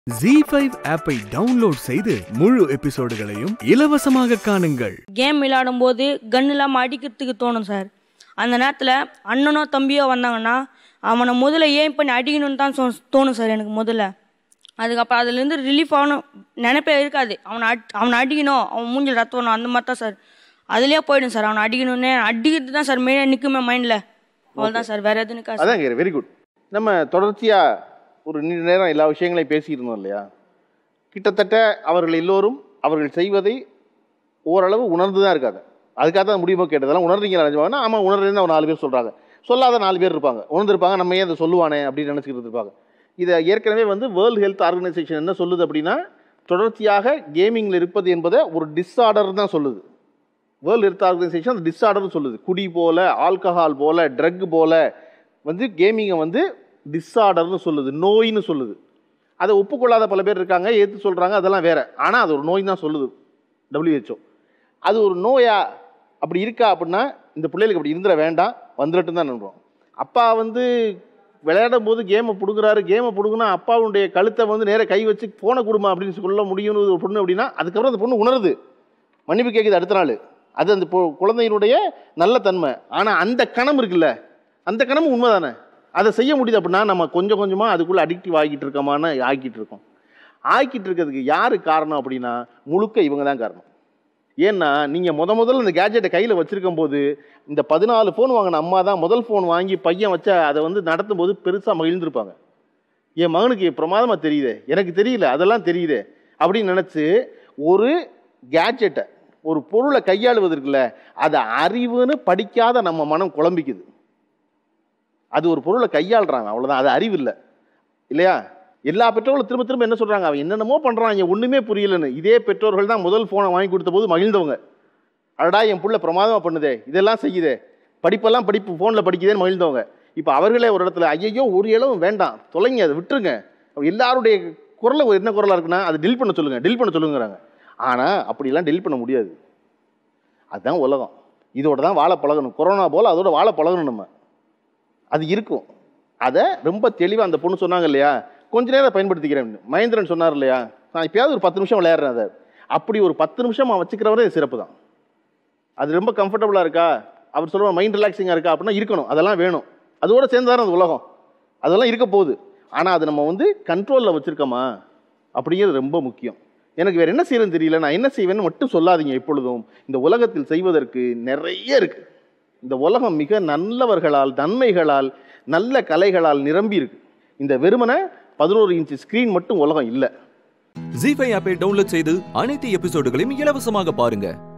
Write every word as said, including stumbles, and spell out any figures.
ஜீ five ஆப்பை download செய்து முழு எபிசோடுகளையும் இலவசமாக காணுங்கள். கேம் விளையாடும் போது கன் இல்லாமல் அடிக்கிறதுக்கு தோணும் சார். அந்த நேரத்தில் அண்ணனோ தம்பியோ வந்தாங்கன்னா அவனை முதல்ல ஏன் பண்ணி அடிக்கணும்னு தான் சொ தோணும் சார் எனக்கு முதல்ல. அதுக்கப்புறம் அதுலேருந்து ரிலீஃப் ஆகணும் நினைப்பே இருக்காது. அவனை அட் அவனை அடிக்கணும், அவன் மூஞ்சில் ரத்தம் வரணும், அந்த மாதிரி தான் சார். அதுலேயே போயிடும் சார். அவனை அடிக்கணும்னே அடிக்கிறது தான் சார் மெயினாக நிற்குமே மைண்டில். அவ்வளோதான் சார், வேறு எதுவும் நிற்காது. அதாங்க, வெரி குட். நம்ம தொடர்ச்சியாக ஒரு நீண்ட நேரம் எல்லா விஷயங்களையும் பேசியிருந்தோம் இல்லையா? கிட்டத்தட்ட அவர்கள் எல்லோரும் அவர்கள் செய்வதை ஓரளவு உணர்ந்து தான் இருக்காங்க. அதுக்காக தான் முடியுமோ கேட்டதெல்லாம் உணர்றீங்களா நினைச்சுவாங்கன்னா, ஆமாம் உணர்றதுன்னு ஒரு நாலு பேர் சொல்கிறாங்க. சொல்லாத நாலு பேர் இருப்பாங்க, உணர்ந்துருப்பாங்க. நம்ம ஏன் அதை சொல்லுவானே அப்படின்னு நினச்சிக்கிட்டு இருப்பாங்க. இதை ஏற்கனவே வந்து வேர்ல்டு ஹெல்த் ஆர்கனைசேஷன் என்ன சொல்லுது அப்படின்னா, தொடர்ச்சியாக கேமிங்கில் இருப்பது என்பதை ஒரு டிஸ்ஆர்டர் தான் சொல்லுது. வேர்ல்டு ஹெல்த் ஆர்கனைசேஷன் அந்த டிஸ்ஆர்டர்னு சொல்லுது. குடி போல, ஆல்கஹால் போல, ட்ரக் போல வந்து கேமிங்கை வந்து டிஸ்ஆர்டர்னு சொல்லுது, நோயின்னு சொல்லுது. அதை ஒப்புக்கொள்ளாத பல பேர் இருக்காங்க, ஏற்று சொல்கிறாங்க, அதெல்லாம் வேற. ஆனால் அது ஒரு நோய் தான் சொல்லுது டபிள்யூஹெச்ஓ. அது ஒரு நோயா அப்படி இருக்கா அப்படின்னா இந்த பிள்ளைகளுக்கு அப்படி இருந்துட வேண்டாம், வந்துடட்டும் தான் நம்புகிறோம். அப்பா வந்து விளையாடும் போது கேமை பிடுங்குறாரு, கேமை பிடுங்குனா அப்பாவுடைய கழுத்தை வந்து நேராக கை வச்சு போன கொடுமா அப்படின்னு சொல்ல முடியும்னு ஒரு பொண்ணு அப்படின்னா, அதுக்கப்புறம் அந்த பொண்ணு உணருது, மன்னிப்பு கேட்குது அடுத்த நாள். அது அந்த குழந்தையினுடைய நல்ல தன்மை. ஆனால் அந்த கணம் இருக்குல்ல, அந்த கணமும் உண்மை தானே. அதை செய்ய முடியுது அப்படின்னா நம்ம கொஞ்சம் கொஞ்சமாக அதுக்குள்ளே அடிக்டிவ் ஆகிட்டு இருக்கோமான்னு ஆக்கிட்டு இருக்கோம். ஆக்கிட்டு இருக்கிறதுக்கு யார் காரணம் அப்படின்னா முழுக்க இவங்க தான் காரணம். ஏன்னா நீங்கள் முத முதல்ல இந்த கேஜெட்டை கையில் வச்சுருக்கும் போது இந்த பதினாலு ஃபோன் வாங்கின அம்மா தான் முதல் ஃபோன் வாங்கி பையன் வச்சா அதை வந்து நடத்தும் போது பெருசாக மகிழ்ந்துருப்பாங்க. என் மகனுக்கு பிரமாதமாக தெரியுது, எனக்கு தெரியல, அதெல்லாம் தெரியுது அப்படின்னு நினச்சி ஒரு கேஜெட்டை, ஒரு பொருளை கையாளுவதற்குல அதை அறிவுன்னு படிக்காத நம்ம மனம் குழம்பிக்குது. அது ஒரு பொருளை கையாளுறாங்க, அவ்வளோதான். அது அறிவு இல்லை இல்லையா? எல்லா பெற்றோர்களும் திரும்ப திரும்ப என்ன சொல்கிறாங்க, அவன் என்னென்னமோ பண்ணுறாங்க ஒன்றுமே புரியலன்னு. இதே பெற்றோர்கள் தான் முதல் ஃபோனை வாங்கி கொடுத்த போது மகிழ்ந்தவங்க. அடடா என் புள்ள பிரமாதமாக பண்ணுதே, இதெல்லாம் செய்யுதே, படிப்பெல்லாம் படிப்பு ஃபோனில் படிக்குதேன்னு மகிழ்ந்தவங்க. இப்போ அவர்களே ஒரு இடத்துல ஐயோ ஒரு இளவும் வேண்டாம், தொலைங்க, அதை விட்டுருங்க. எல்லாருடைய குரலை என்ன குரலாக இருக்குன்னா அது டில் பண்ண சொல்லுங்கள், டில் பண்ண சொல்லுங்கிறாங்க. ஆனால் அப்படிலாம் டில் பண்ண முடியாது. அதுதான் உலகம், இதோட தான் வாழ பழகணும். கொரோனா போல் அதோட வாழ பழகணும் நம்ம. அது இருக்கும். அதை ரொம்ப தெளிவாக அந்த பொண்ணு சொன்னாங்க இல்லையா, கொஞ்ச நேரம் பயன்படுத்திக்கிறேன். மகேந்திரன் சொன்னார் இல்லையா, நான் இப்போயாவது ஒரு பத்து நிமிஷம் விளையாடுறேன். அதை அப்படி ஒரு பத்து நிமிஷம் அவன் வச்சுக்கிறவரே சிறப்பு தான். அது ரொம்ப கம்ஃபர்டபுளாக இருக்கா, அவர் சொல்லுவாங்க மைண்ட் ரிலாக்ஸிங்காக இருக்கா அப்படின்னா இருக்கணும், அதெல்லாம் வேணும். அதோட சேர்ந்தாரு அந்த உலகம், அதெல்லாம் இருக்க போகுது. ஆனால் அது நம்ம வந்து கண்ட்ரோலில் வச்சுருக்கோமா அப்படிங்கிறது ரொம்ப முக்கியம். எனக்கு வேறு என்ன செய்யறதுன்னு தெரியல, நான் என்ன செய்வேன்னு மட்டும் சொல்லாதீங்க. எப்பொழுதும் இந்த உலகத்தில் செய்வதற்கு நிறைய இருக்குது. இந்த உலகம் மிக நல்லவர்களால், நன்மைகளால், நல்ல கலைகளால் நிரம்பி இருக்கு. இந்த வெறுமன பதினோரு இன்ச் ஸ்கிரீன் மட்டும் உலகம் இல்லை. ஜீ ஃபைவ் ஆப்பை டவுன்லோட் செய்து அனைத்து எபிசோடுகளையும் இலவசமாக பாருங்க.